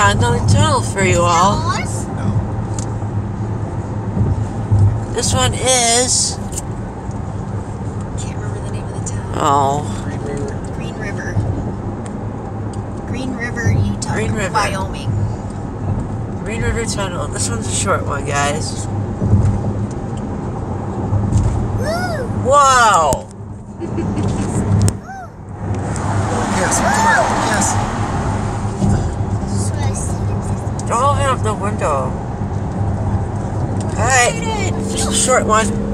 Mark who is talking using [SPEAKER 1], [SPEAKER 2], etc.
[SPEAKER 1] got another tunnel for you all.
[SPEAKER 2] No.
[SPEAKER 1] This one is...
[SPEAKER 3] Can't remember the name of the town.
[SPEAKER 1] Oh.
[SPEAKER 3] Green River. Green River, Utah.
[SPEAKER 1] Green River.
[SPEAKER 3] Wyoming.
[SPEAKER 1] Green River Tunnel. This one's a short one, guys. Wow!
[SPEAKER 2] Yes, come on. Yes.
[SPEAKER 1] Don't open up the window. Alright. Just a short one.